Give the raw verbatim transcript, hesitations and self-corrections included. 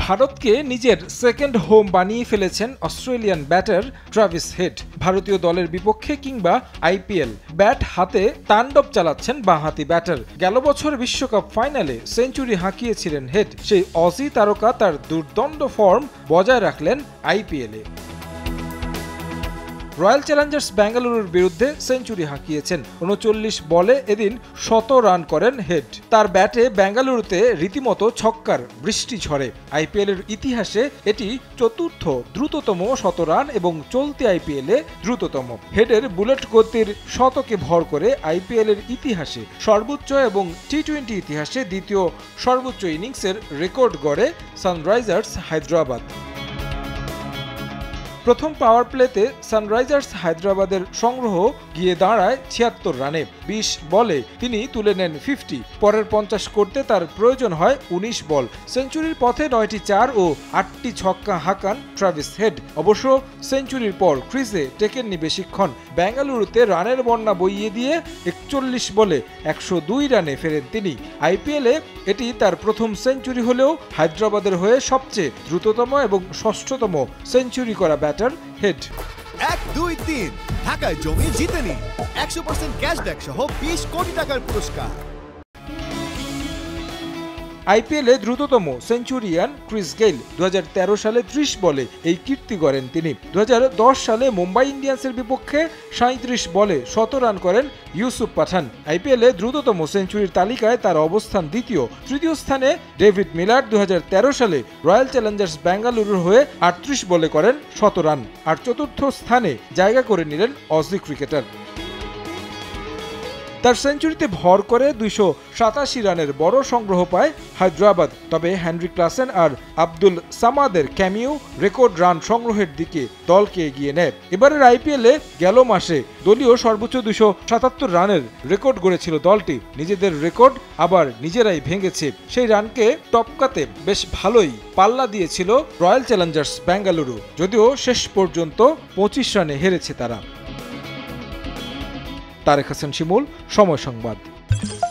ভারতকে নিজের second home বানিয়ে ফেলেছেন অস্ট্রেলিয়ান ব্যাটার ট্রাভিস হেড। ভারতীয় দলের বিপক্ষে কিংবা আইপিএল ব্যাট হাতে তাণ্ডব চালাচ্ছেন বাঁহাতি ব্যাটার। গেল বছর বিশ্বকাপ ফাইনালে সেঞ্চুরি হাঁকিয়েছিলেন হেড। সেই অজি তারকা তার দুর্দণ্ড ফর্ম বজায় রাখলেন আইপিএলে। রয়্যাল চ্যালেঞ্জার্স বেঙ্গালুরুর বিরুদ্ধে সেঞ্চুরি হাঁকিয়েছেন। উনচল্লিশ বলে এদিন শত রান করেন হেড। তার ব্যাটে বেঙ্গালুরুতে রীতিমতো ছক্কার বৃষ্টি ঝরে। আইপিএলের ইতিহাসে এটি চতুর্থ দ্রুততম শতরান এবং চলতি আইপিএলে দ্রুততম। হেডের বুলেট গতির শতকে ভর করে আইপিএলের ইতিহাসে সর্বোচ্চ এবং টি টোয়েন্টি ইতিহাসে দ্বিতীয় সর্বোচ্চ ইনিংসের রেকর্ড গড়ে সানরাইজার্স হায়দ্রাবাদ। প্রথম পাওয়ার প্লেতে সানরাইজার্স হায়দ্রাবাদের সংগ্রহ গিয়ে দাঁড়ায় ছিয়াত্তর রানে। বিশ বলে তিনি তুলে নেন ফিফটি। পরের পঞ্চাশ করতে তার প্রয়োজন হয় উনিশ বল। সেঞ্চুরির পথে নয়টি চার ও আটটি ছক্কা হাঁকান ট্রাভিস হেড। অবশ্য সেঞ্চুরির পর ক্রিজে টেকেননি বেশিক্ষণ। বেঙ্গালুরুতে রানের বন্যা বইয়ে দিয়ে একচল্লিশ বলে একশো দুই রানে ফেরেন তিনি। আইপিএলে এটি তার প্রথম সেঞ্চুরি হলেও হায়দ্রাবাদের হয়ে সবচেয়ে দ্রুততম এবং ষষ্ঠতম সেঞ্চুরি করা ব্যাটার হেড। এক দুই তিন ঢাকায় জমি জিতে নিন একশো পার্সেন্ট ক্যাশব্যাক সহ বিশ কোটি টাকার পুরস্কার। আইপিএলে দ্রুততম সেঞ্চুরিয়ান ক্রিস গেইল। দু হাজার তেরো সালে ত্রিশ বলে এই কীর্তি গড়েন তিনি। দু হাজার দশ সালে মুম্বাই ইন্ডিয়ান্সের বিপক্ষে সাঁইত্রিশ বলে শত রান করেন ইউসুফ পাঠান। আইপিএলে দ্রুততম সেঞ্চুরির তালিকায় তার অবস্থান দ্বিতীয়। তৃতীয় স্থানে ডেভিড মিলার দু হাজার তেরো সালে রয়্যাল চ্যালেঞ্জার্স বেঙ্গালুরুর হয়ে আটত্রিশ বলে করেন শত রান। আর চতুর্থ স্থানে জায়গা করে নিলেন অজি ক্রিকেটার। তার সেঞ্চুরিতে ভর করে দুইশো সাতাশি রানের বড় সংগ্রহ পায় হায়দ্রাবাদ। তবে হেনরি ক্লাসেন আর আব্দুল সামাদের ক্যামিও রেকর্ড রান সংগ্রহের দিকে দলকে এগিয়ে নেয়। এবারের আইপিএলে গেল মাসে দলীয় সর্বোচ্চ দুইশো সাতাত্তর রানের রেকর্ড গড়েছিল দলটি। নিজেদের রেকর্ড আবার নিজেরাই ভেঙেছে। সেই রানকে টপকাতে বেশ ভালোই পাল্লা দিয়েছিল রয়্যাল চ্যালেঞ্জার্স বেঙ্গালুরু, যদিও শেষ পর্যন্ত পঁচিশ রানে হেরেছে তারা। তারেক হাসান শিমুল, সময় সংবাদ।